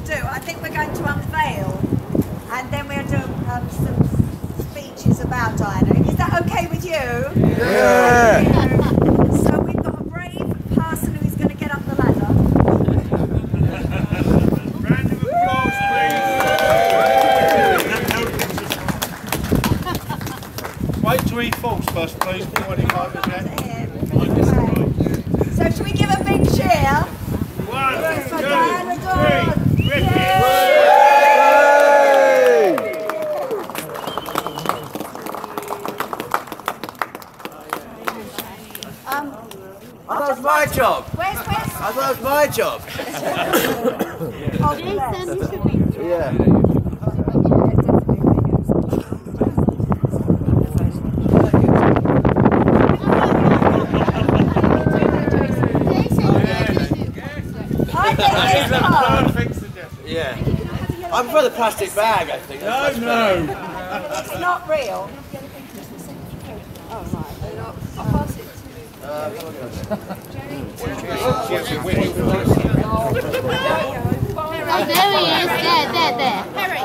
do, I think we're going to unveil, and then we'll do some speeches about Diana. Is that okay with you? Yeah! So we've got a brave person who is going to get up the ladder. Round of applause, please. Wait till he falls first, please, before he goes again. So should we give a big cheer? 1, 2, 3, rip it! I thought it was my job. Where's? I thought it was my job. Yeah. Perfect suggestion. Yeah. I prefer the plastic bag, I think. No. It's not real. Oh, there he is. There.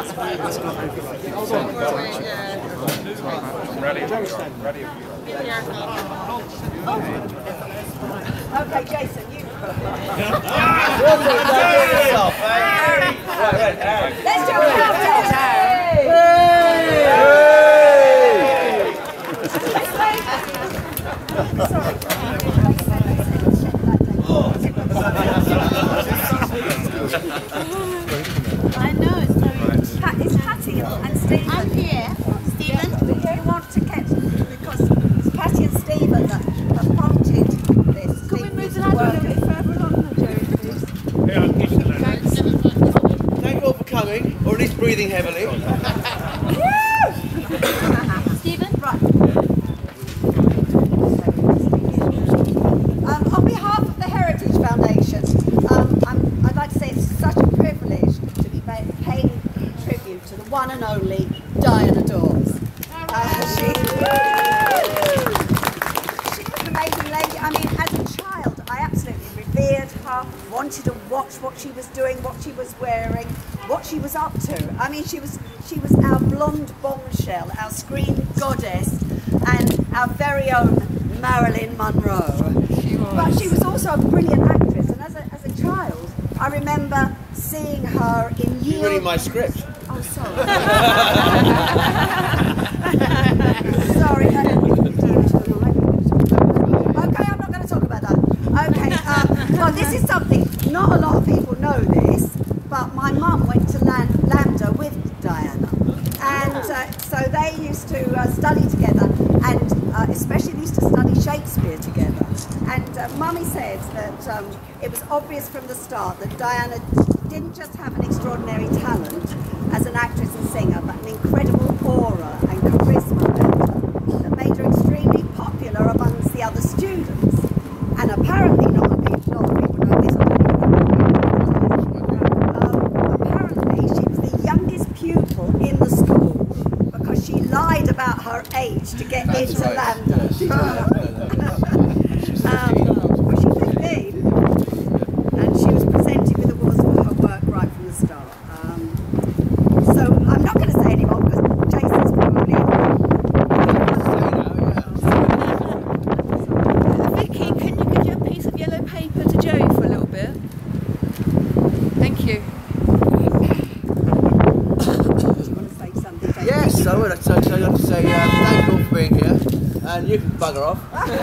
Okay, Jason, you. Let's do a I know, it's very... It's Patty and Stephen. I'm here. Stephen? You want to get, because it's Patty and Stephen that have prompted this. Can we move the ladder a little bit further along, Jerry, please? Yeah, I'll kiss the ladder. Thank you all for coming, or at least breathing heavily. Stephen? Right. On behalf of the Heritage Foundation, I'd like to say it's such a privilege to be paying tribute to the one and only Diana Dawes. She was an amazing lady. I mean, as a child, I absolutely revered her, wanted to watch what she was doing, what she was wearing, what she was up to. I mean, she was our blonde bombshell, our screen goddess, and our very own Marilyn Monroe. But she was also a brilliant actress, and as a child, I remember seeing her in You're reading my script. Oh, sorry. Sorry. Okay, I'm not going to talk about that. Okay, well, this is something, not a lot of people know this, but my mum went to Lambda with Diana. And so they used to study together, and especially they used to study Shakespeare together. And Mummy said that it was obvious from the start that Diana didn't just have an extraordinary talent as an actress and singer, but an incredible aura and charisma about her that made her extremely popular amongst the other students. And apparently, not a lot of people know this, apparently she was the youngest pupil in the school because she lied about her age to get into Lambda. Was she 15? And she was presented with awards for her work right from the start. So I'm not going to say anymore because Jason's probably... Vicky, can you give a piece of yellow paper to Joe for a little bit? Thank you. Do you want to say something, Jason? Yes, I would. I'd like to say thank you all for being here, and you can bugger off.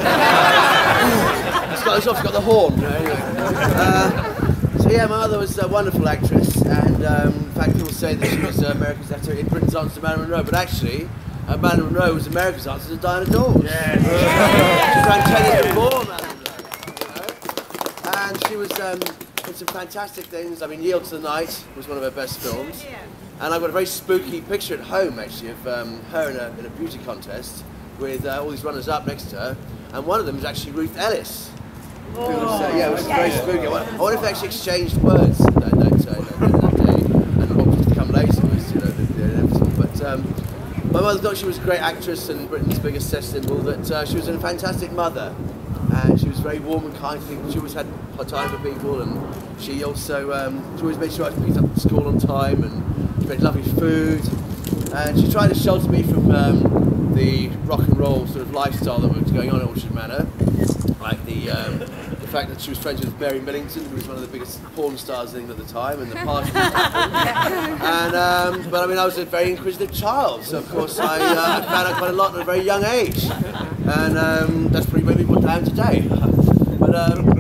It's obviously got the horn, you know, anyway. So yeah, my mother was a wonderful actress, and in fact people say that she was America's answer in Britain's answer to Marilyn Monroe, but actually Marilyn Monroe was America's answer to Diana Dawes. Yes. She ran 10 years before Marilyn Monroe, and she was in some fantastic things. I mean, Yield to the Night was one of her best films, and I've got a very spooky picture at home actually of her in a beauty contest with all these runners-up next to her, and one of them is actually Ruth Ellis. Who was, yeah, it was very spooky. I wonder if they actually exchanged words that day, and what was to come later was, you know, the inevitable. But my mother thought she was a great actress and Britain's biggest sex symbol, that she was a fantastic mother, and she was very warm and kind to people. She always had her time for people, and she also she always made sure I picked up school on time, and she made lovely food, and she tried to shelter me from the rock and roll sort of lifestyle that was going on at Orchard Manor, like the fact that she was friends with Mary Millington, who was one of the biggest porn stars in England at the time, and the party was happening. And but I mean, I was a very inquisitive child, so of course I found out quite a lot at a very young age, and that's pretty maybe what I am today. But